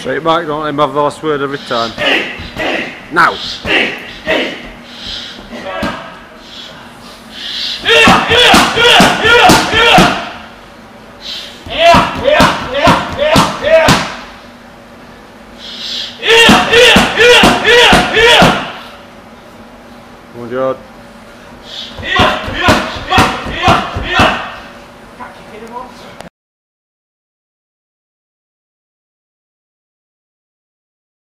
Right, Mark, don't let him have the last word every time. Now! Come on, George. Can't kick him off.